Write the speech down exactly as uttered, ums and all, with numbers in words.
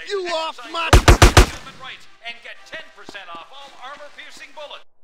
You off my... Human rights and get ten percent off all armor-piercing bullets.